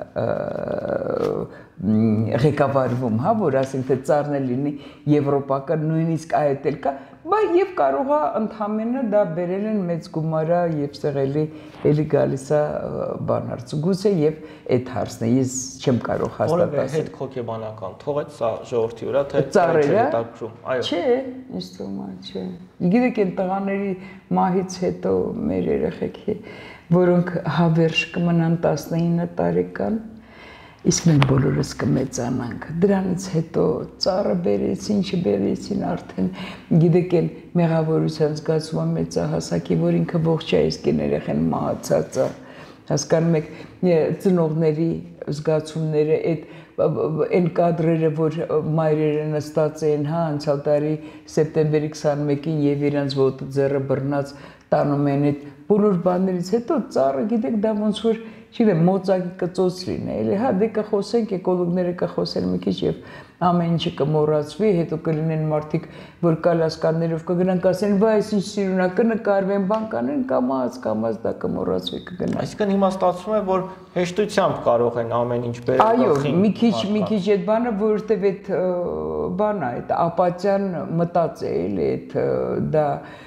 [SPEAKER 1] ղեկավարվում, հա, որ ասենք թե ծառն է լինի եվրոպական, նույնիսկ այդ էլ կա, բայց եւ կարող է ընդհանրապես դա բերել են մեծ գումարա եւ սեղելի էլի գալիս է բանարց։ Գուցե եւ այդ հարցն է, ես չեմ կարող հաստատ ասել։
[SPEAKER 2] Հետ հոգեբանական թողեց սա ժողովրդի վրա, թե
[SPEAKER 1] ծառերը,
[SPEAKER 2] այո։
[SPEAKER 1] Չէ, ինձ թվում է, չէ։ Գիտեք, այն տղաների մահից հետո մեր երեխեքի, որոնք հավերժ կմնան 19 տարեկան, իսկ մենք բոլորս կմեծանանք։ Դրանից հետո ծառը բերեցին, չբերեցին արդեն, գիտեք, այն մեղավորության զգացումը մեծահասակի, որ ինքը ողջ է, իսկ այն երեխան մահացած է։ Հասկանում եք, ծնողների զգացումները, այն կադրերը, որ մայրերը նստած էին, հա, անցյալ տարի սեպտեմբերի 21-ին եւ իրանց ոտը ձեռը բռնած տանում են այդ բոլոր բաներից հետո ծառը, գիտեք, դա ոնց որ չգիտեմ, մոծակի կծոց լինի, էլի, հա, դե կխոսենք, էկոլոգները կխոսեն մի քիչ եւ ամեն ինչը կմոռացվի, հետո կլինեն մարդիկ, որ կալասկաններով կգնան, կասեն, բա այս ինչ սիրունա, կնկարվեն, բան կանեն, կամած դա կմոռացվի, կգնա։
[SPEAKER 2] Այսինքն հիմա ստացվում է, որ հեշտությամբ կարող են ամեն ինչ բերել
[SPEAKER 1] Այո, մի քիչ այդ բանը, որովհետեւ այդ բանը, այդ ապատյան մտած է, էլի, այդ դա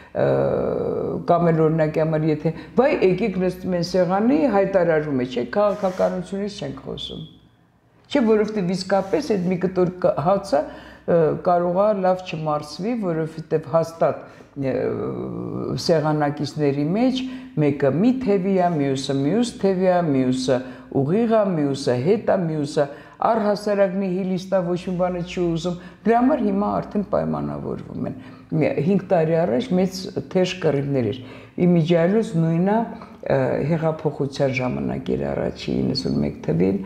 [SPEAKER 1] կամ էլ օրինակի համար եթե բայ եկեք նստում են սեղանի հայտարարում է, չէ, քաղաքականությունից չենք խոսում։ Չէ, որովհետև իսկապես այդ մի կտոր հացը կարող է լավ չմարսվի, որովհետև հաստատ սեղանակիցների մեջ մեկը մի թևի է, մյուսը մյուս թևի է, մյուսը ուղիղ է, մյուսը հետ է, մյուսը առհասարակ նիհիլիստ է, ոչ մի բան չի ուզում։ Դրա համար հիմա արդեն պայմանավորվում են։ 5 տարի առաջ մեծ թեժ կռիվներ էր։ Իմիջիայլոց նույնը հեղափոխության ժամանակ էր առաջի 91 թվին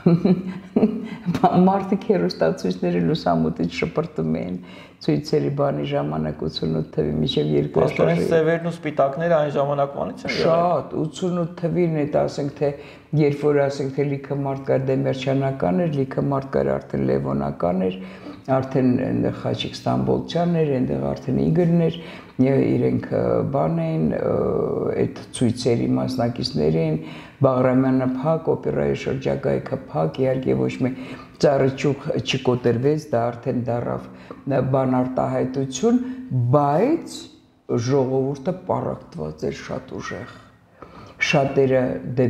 [SPEAKER 1] մարդիկ հեռուստացույցները լուսամուտից շպրտում էին ցույցերի բանի ժամանակ 88 թվի մինչև 2
[SPEAKER 2] Աստորեն սևերն ու սպիտակները այն ժամանակվանից են եղել։
[SPEAKER 1] Շատ 88 թվին այդ ասենք թե երբ որ ասենք թե լիքը մարդ կար դեմերչյանական էր, լիքը մարդ կար արդեն լևոնական էր, արդեն այնտեղ Խաչիկ Ստամբոլցյանն էր, այնտեղ արդեն Իգորն էր, իրենք բան էին, այդ ցույցերի մասնակիցներ էին, Բաղրամյանը փակ, օպերայի շրջակայքը փակ, իհարկե ոչ մի ծառիճուղ չկոտրվեց, դա արդեն դարավ բան արտահայտություն, բայց ժողովուրդը պառակտված էր շատ ուժեղ։ Շատերը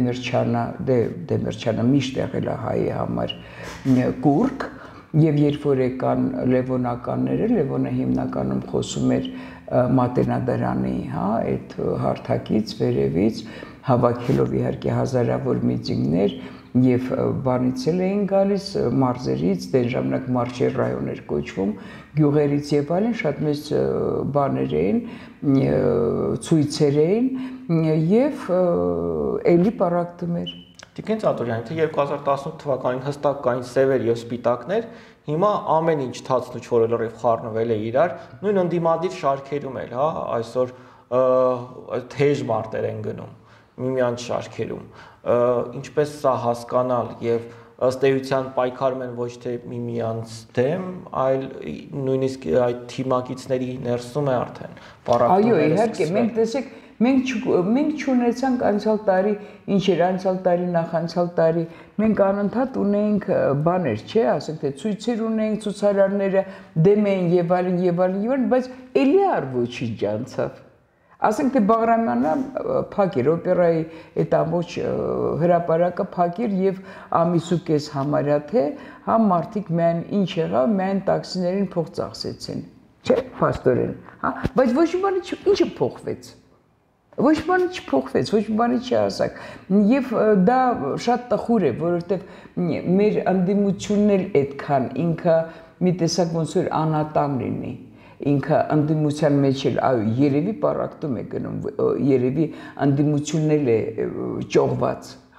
[SPEAKER 1] Դեմերչյանը միշտ եղել է հայի համար կուրկ, եւ երբ որ եկան լևոնականները, Լևոնը հիմնականում խոսում էր Մատենադարանի, հա, այդ հարթակից, վերևից, հավաքելով իհարկե հազարավոր միտինգներ եւ բանից էին գալիս մարզերից, դեն ժամանակ մարշեր ռայոն էր կոչվում, գյուղերից եւ այլն շատ մեծ բաներ էին, ցույցեր էին եւ էլի պառակտում էր։
[SPEAKER 2] Տիկին Ծատուրյան, թե 2018 թվականին հստակ կային սևեր եւ սպիտակներ, հիմա ամեն ինչ թացն ու չորը լրիվ խառնվել է իրար, նույն ընդդիմադիր շարքերում էլ, հա, այսօր թեժ մարտեր են գնում միմյանց շարքերում, ինչպես սա հասկանալ եւ ըստ էության պայքարում են ոչ թե միմյանց դեմ, այլ նույնիսկ այդ թիմակիցների ներսում է արդեն պառակտումները։
[SPEAKER 1] Այո, իհարկե, մենք տեսեք Մենք չունեցանք անցյալ տարի, ինչ էր անցյալ տարի, նախանցյալ տարի, մենք անընդհատ ունեինք բաներ, չէ, ասենք թե ցույցեր ունեինք, ցուցարարները դեմ էին եւ այլն, բայց էլի առ ոչինչ անցավ։ Ասենք թե Բաղրամյանը փակ էր, օպերայի այդ ամբողջ հրապարակը փակ էր եւ ամիս ու կես համարյա թե հա մարդիկ միայն ինչ եղավ, միայն տաքսիներին փող ծախսեցին։ Չէ, փաստորեն, հա, բայց ոչ մի բան ինչը փոխվեց։ Ոչ բանը չփոխվեց, ոչ բանը չհասակ։ Եվ դա շատ տխուր է, որովհետև մեր անդիմությունն էլ այդքան ինքը մի տեսակ ոնց որ անատամ լինի։ Ինքը անդիմության մեջ էլ այո, երևի պառակտում է գնում, երևի անդիմությունն էլ է ճողված, հա,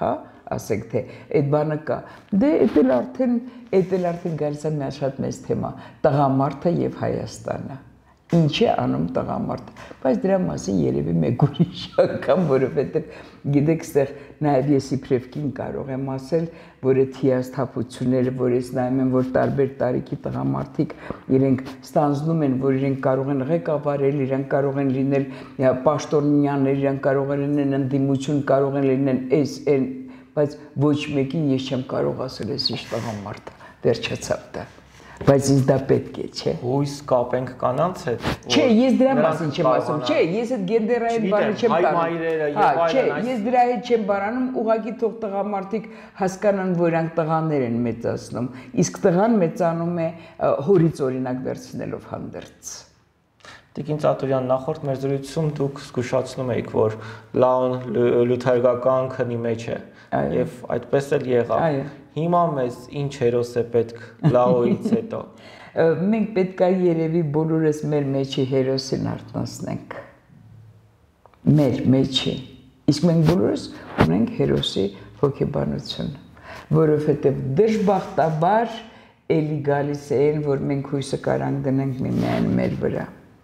[SPEAKER 1] ասեք թե այդ բանը կա դե էդ էլ արդեն գալիս է մի շատ մեծ թեմա տղամարդը եւ Հայաստանը ինչ է անում տղամարդը բայց դրա մասին երևի մեկ ուրիշ անգամ որովհետեւ գիտեք ստեղ նաեւ ես իբրև կարող եմ ասել որ այդ հիասթափությունները որ ես նայում եմ որ տարբեր տարիքի տղամարդիկ իրենք ստանձնում են որ իրենք կարող են ղեկավարել իրենք կարող են լինել պաշտոնյաներ իրենք կարող են լինել ընդդիմություն կարող են լինել այն բայց ոչ մեկին ես չեմ կարող ասել ես ինչ տղամարդ վերջացավ դա բայց ինձ դա պետք է, չէ։
[SPEAKER 2] Հույս կապենք կանանց հետ։
[SPEAKER 1] Չէ, ես դրա մասին չեմ ասում, չէ, ես այդ գենդերային բանը չեմ տանում։ Չէ, ես դրա հետ չեմ բանանում, ուղղակի թող տղամարդիկ հասկանան, որ իրանք տղաներ են մեծացնում, իսկ տղան մեծանում է հորից օրինակ վերցնելով հանդերձ։
[SPEAKER 2] Տիկին Ծատուրյան, նախորդ մեր զրույցում դուք զգուշացնում էիք, որ լաուն լյութերգական քնի մեջ է, եւ այդպես էլ եղավ։ Հիմա մեզ ինչ հերոս է պետք լաոից հետո։
[SPEAKER 1] Մենք պետք է երևի բոլորս մեր մեջի հերոսին արտնասնենք։ Մեր մեջի։ Իսկ մենք բոլորս ունենք հերոսի հոգեբանություն, որովհետեւ դժբախտաբար էլի գալիս են, որ մենք հույսը կարանք դնենք միմյանց մեր վրա։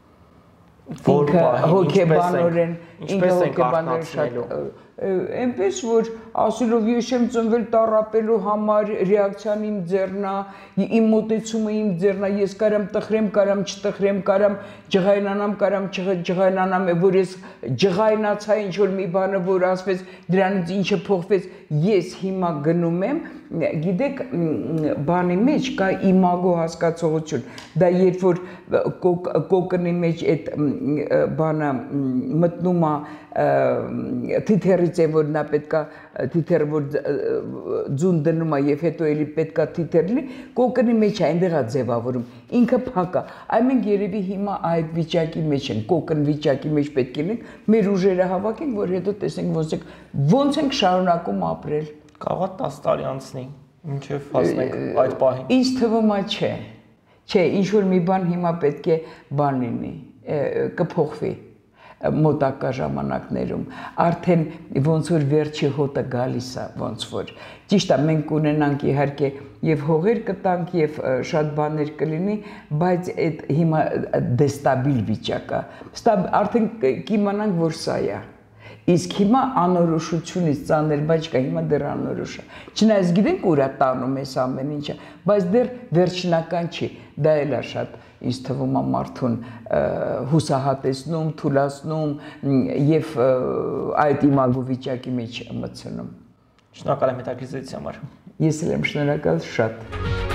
[SPEAKER 1] Հոգեբանորեն, ինքը հոգեբանորեն շատ այնպես որ ասելով ես եմ ծնվել տառապելու համար ռեակցիան իմ ձեռնա իմ մոտեցումը իմ ձեռնա ես կարամ տխրեմ կարամ չտխրեմ կարամ ջղայնանամ կարամ չջղայնանամ որ ես ջղայնացա ինչ որ մի բանը որ ասվեց դրանից ինչը փոխվեց ես հիմա գնում եմ գիտեք բանի մեջ կա իմագո հասկացողություն դա երբ որ կոկնի մեջ այդ բանը մտնում է թիթեռից է որ նա պետքա թիթեռը որ ձուն դնում է եւ հետո էլի պետքա թիթեռ լինի կոկնի մեջ է այնտեղ է ձևավորում ինքը փակ է այ մենք երևի հիմա այդ վիճակի մեջ ենք կոկն վիճակի մեջ պետք է լինենք մեր ուժերը հավաքենք որ հետո տեսնենք ոնց ենք շարունակում ապրել
[SPEAKER 2] Կարող 10 տարի անցնի, մինչև հասնենք այդ պահին։
[SPEAKER 1] Ինձ թվում է չէ, ինչ որ մի բան հիմա պետք է բան լինի, կփոխվի մոտակա ժամանակներում, արդեն ոնց որ վերջի հոտը գալիս է, ոնց որ ճիշտ է մենք ունենանք իհարկե եւ հողեր կտանք եւ շատ բաներ կլինի, բայց այդ հիմա դեստաբիլ վիճակ է, արդեն կիմանանք որ սա է Իսկ հիմա անորոշությունից ծանր բայց կա հիմա դեռ անորոշ է։ Չնայած գիտենք ուրա տանում էս ամեն ինչը, բայց դեռ վերջնական չի։ Դա էլ է շատ ինձ թվում է մարդուն հուսահատեցնում, թուլացնում եւ այդ իմագու վիճակի մեջ մտցնում։
[SPEAKER 2] Շնորհակալ եմ հետաքրքրության համար։
[SPEAKER 1] Ես էլ եմ շնորհակալ շատ։